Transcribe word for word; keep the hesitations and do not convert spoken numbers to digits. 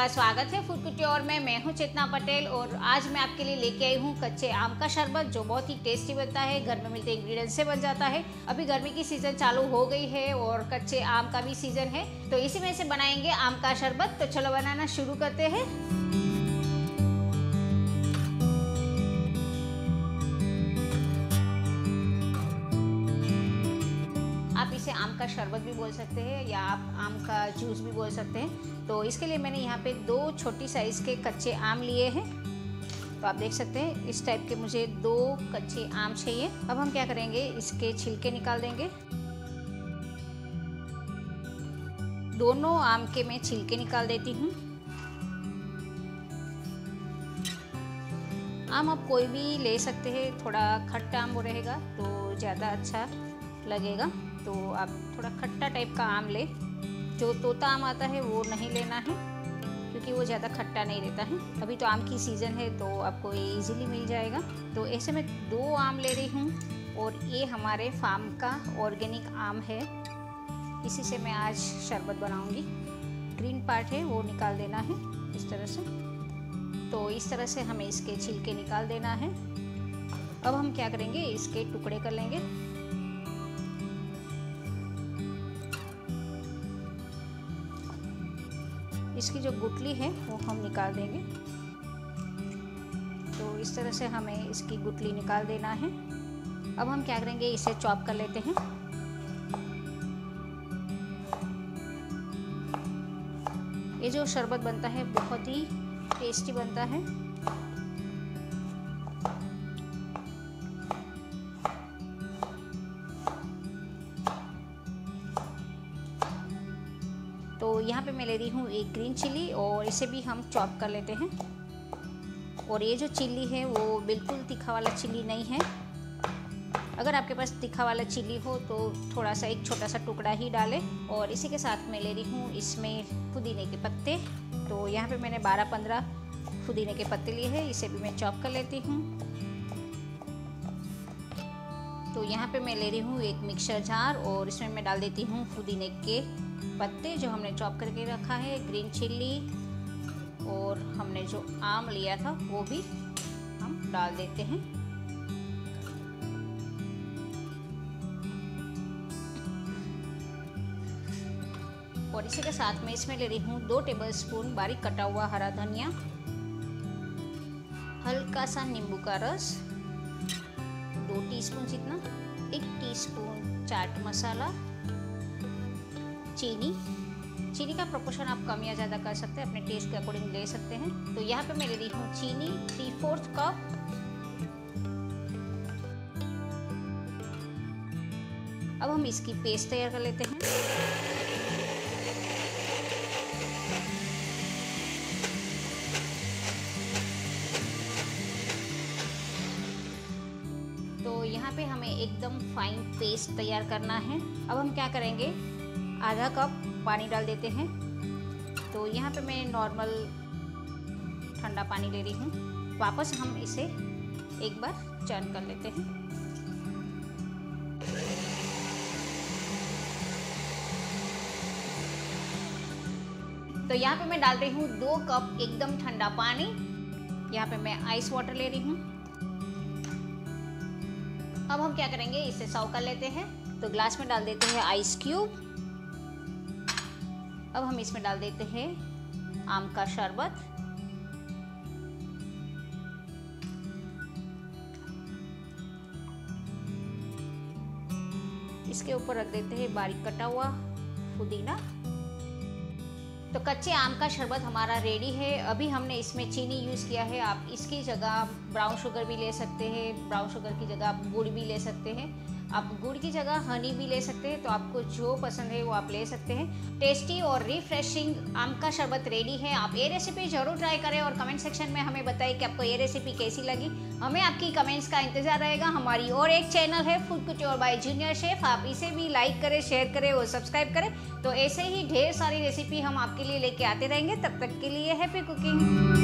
आपका स्वागत है फूड कुट्योर में। मैं हूं चेतना पटेल और आज मैं आपके लिए लेके आई हूं कच्चे आम का शरबत, जो बहुत ही टेस्टी बनता है। घर में मिलते इंग्रेडिएंट्स से बन जाता है। अभी गर्मी की सीज़न चालू हो गई है और कच्चे आम का भी सीज़न है, तो इसी में से बनाएंगे आम का शरबत। तो चलो बनाना शुरू करते हैं। आप इसे आम का शरबत भी बोल सकते हैं या आप आम का जूस भी बोल सकते हैं। तो इसके लिए मैंने यहाँ पे दो छोटी साइज़ के कच्चे आम लिए हैं। तो आप देख सकते हैं इस टाइप के मुझे दो कच्चे आम चाहिए। अब हम क्या करेंगे, इसके छिलके निकाल देंगे। दोनों आम के मैं छिलके निकाल देती हूँ। आम आप कोई भी ले सकते हैं, थोड़ा खट्टा आम वो रहेगा तो ज़्यादा अच्छा लगेगा। तो आप थोड़ा खट्टा टाइप का आम ले। जो तोता आम आता है वो नहीं लेना है, क्योंकि वो ज़्यादा खट्टा नहीं रहता है। अभी तो आम की सीज़न है तो आपको ये इजीली मिल जाएगा। तो ऐसे में दो आम ले रही हूँ और ये हमारे फार्म का ऑर्गेनिक आम है। इसी से मैं आज शरबत बनाऊँगी। ग्रीन पार्ट है वो निकाल देना है इस तरह से। तो इस तरह से हमें इसके छिलके निकाल देना है। अब हम क्या करेंगे, इसके टुकड़े कर लेंगे। इसकी जो गुठली है वो हम निकाल देंगे। तो इस तरह से हमें इसकी गुठली निकाल देना है। अब हम क्या करेंगे, इसे चॉप कर लेते हैं। ये जो शरबत बनता है बहुत ही टेस्टी बनता है। तो यहाँ पे मैं ले रही हूँ एक ग्रीन चिली और इसे भी हम चॉप कर लेते हैं। और ये जो चिली है वो बिल्कुल तीखा वाला चिली नहीं है। अगर आपके पास तीखा वाला चिली हो तो थोड़ा सा एक छोटा सा टुकड़ा ही डालें। और इसी के साथ मैं ले रही हूँ इसमें पुदीने के पत्ते। तो यहाँ पे मैंने बारह पंद्रह पुदीने के पत्ते लिए हैं। इसे भी मैं चॉप कर लेती हूँ। तो यहाँ पे मैं ले रही हूँ एक मिक्सर जार और इसमें मैं डाल देती हूँ पुदीने के पत्ते जो हमने चॉप करके रखा है, ग्रीन चिल्ली और हमने जो आम लिया था वो भी हम डाल देते हैं। और इसी के साथ में इसमें ले रही हूँ दो टेबलस्पून बारीक कटा हुआ हरा धनिया, हल्का सा नींबू का रस, दो टीस्पून जितना, एक टीस्पून चाट मसाला, चीनी। चीनी का प्रोपोर्शन आप कम या ज़्यादा कर सकते हैं, अपने टेस्ट के अकॉर्डिंग ले सकते हैं। तो यहाँ पे मैं ले रही हूँ चीनी थ्री फोर्थ कप। अब हम इसकी पेस्ट तैयार कर लेते हैं। तो यहाँ पे हमें एकदम फाइन पेस्ट तैयार करना है। अब हम क्या करेंगे, आधा कप पानी डाल देते हैं। तो यहाँ पे मैं नॉर्मल ठंडा पानी ले रही हूँ। वापस हम इसे एक बार चर्न कर लेते हैं। तो यहाँ पे मैं डाल रही हूँ दो कप एकदम ठंडा पानी। यहाँ पे मैं आइस वाटर ले रही हूँ। अब हम क्या करेंगे, इसे सर्व कर लेते हैं। तो ग्लास में डाल देते हैं आइस क्यूब। अब हम इसमें डाल देते हैं आम का शरबत। इसके ऊपर रख देते हैं बारीक कटा हुआ पुदीना। तो कच्चे आम का शरबत हमारा रेडी है। अभी हमने इसमें चीनी यूज़ किया है। आप इसकी जगह ब्राउन शुगर भी ले सकते हैं। ब्राउन शुगर की जगह आप गुड़ भी ले सकते हैं। आप गुड़ की जगह हनी भी ले सकते हैं। तो आपको जो पसंद है वो आप ले सकते हैं। टेस्टी और रिफ्रेशिंग आम का शरबत रेडी है। आप ये रेसिपी ज़रूर ट्राई करें और कमेंट सेक्शन में हमें बताइए कि आपको ये रेसिपी कैसी लगी। हमें आपकी कमेंट्स का इंतजार रहेगा। हमारी और एक चैनल है food couture by junior chef, आप इसे भी लाइक करें, शेयर करें और सब्सक्राइब करें। तो ऐसे ही ढेर सारी रेसिपी हम आपके लिए लेके आते रहेंगे। तब तक के लिए हैप्पी कुकिंग।